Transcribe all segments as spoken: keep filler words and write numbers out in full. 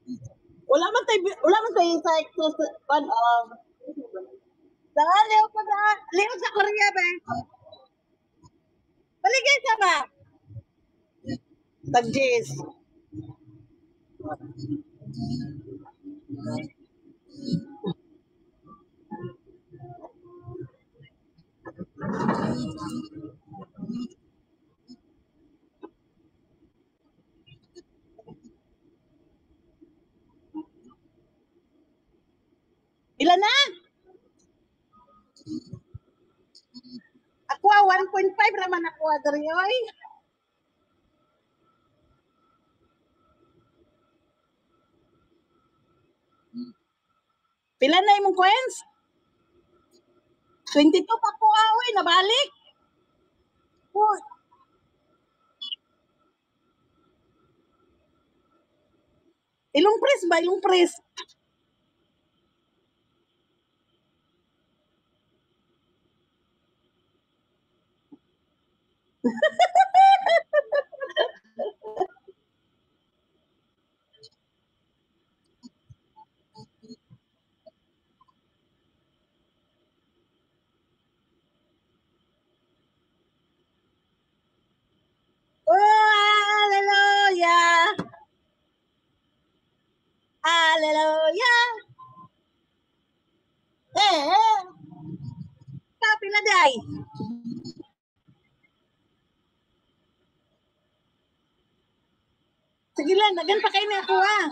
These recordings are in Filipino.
Wala man tayo, wala man tayo sa exhaust, pan, oh. Saan, liw pa na, liw sa Korea ba? Baligay ka ba? Tag-Jis. Ilan na? Ako, one point five naman ako, Adrioy. Pila na imong coins? twenty-two pa ko, aoy, nabalik. Oh. Ilong pres ba? Ilong pres? Oh, hallelujah. Hallelujah. Eh, eh. Kapila day. Sige lang, nagan pa kayo na ako ah.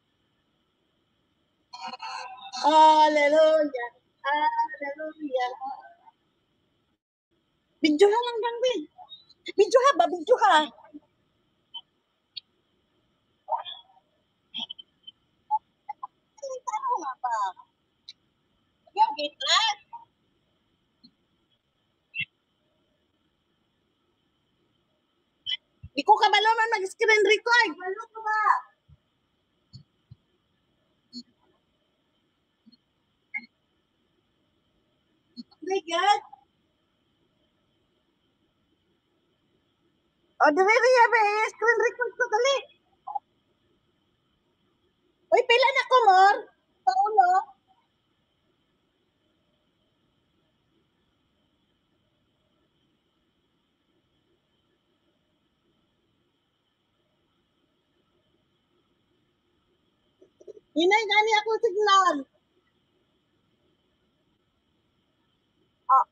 Hallelujah. Hallelujah. Video ha lang bang, Bin. Video ha ba? Video ha. Ano nga ba? Yung gitla. Di ko kabalo man mag-screen record. Balo ko ba? Oh my God. O, dili riya ba eh. Screen record ko dali. Uy, pila na ko, Mor. Sa ulo. Hinay gani ako signal. Ah,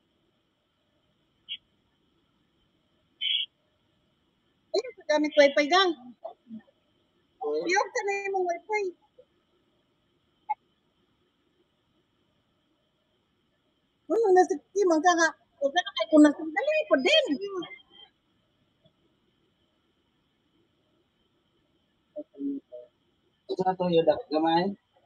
ayun sa gamit wifi gang. Iyog ka na yung wifi. Ano na si man ka nga. Huwag na kay kung nasundali ko din. Ito na to yung gamay.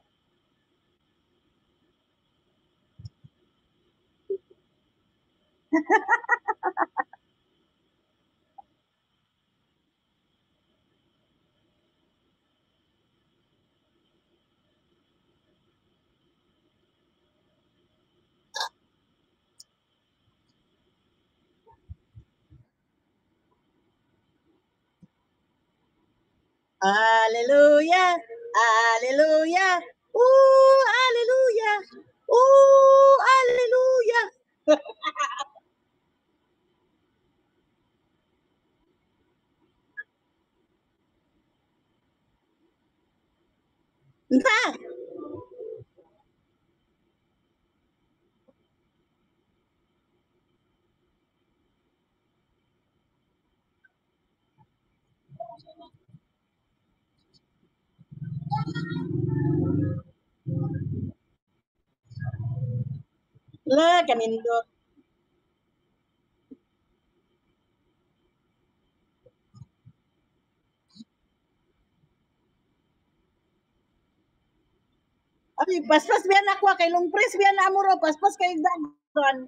Hallelujah. Hallelujah. Ooh, hallelujah. Ooh, hallelujah. Na. La, kanindot. Ay, paspas biyan ako kay long press biyan na amuro, paspas kay dagon.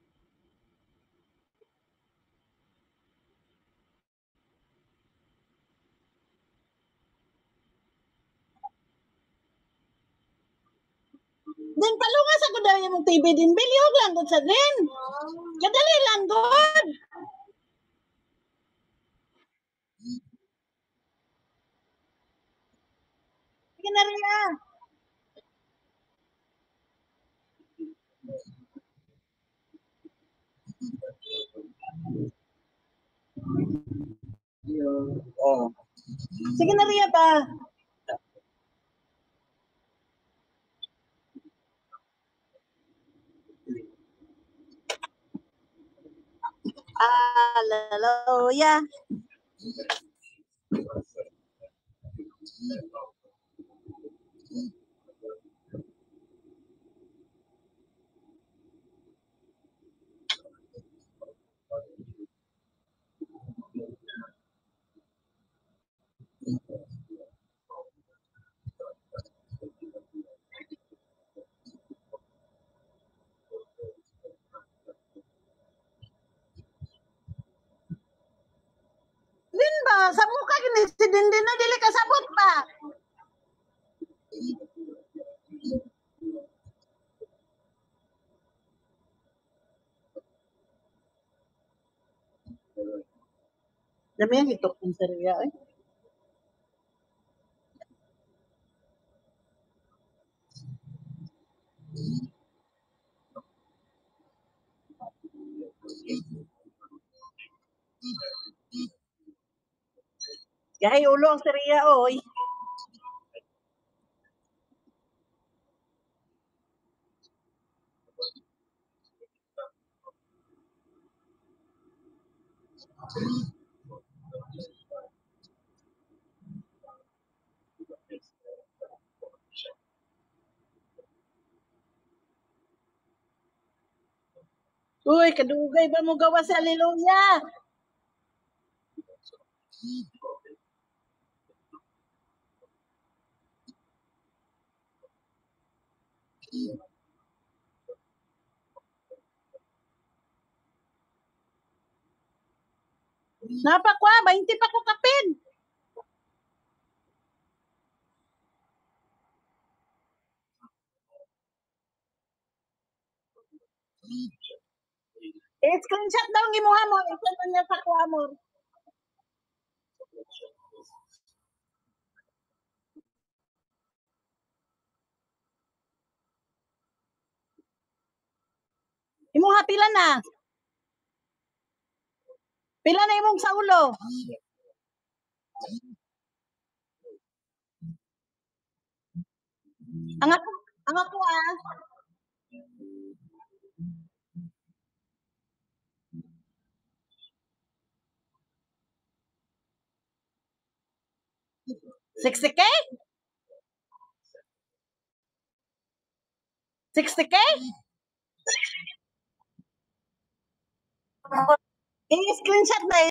Din palungas ako daw yung T V din bilihog lang gud sa din. Kadali lang gud. na Ria. Oh. Sige na Ria pa. Hallelujah. Din ba? Sa mukha kini si Dindin na dili kasabot pa. Dami ang itok ng Ria eh. Gahay ulo ang Ria oy. Uy, kadugay ba mo gawa sa hallelujah? Napa kwa, twenty pa ko kapin. Eh, screenshot daw ang imuha mo. Ito niya sa kuha mo. Imuha pila na. Pila na imong sa ulo. Ang ako, ang ako ah. sixty K? sixty K? I-screenshot na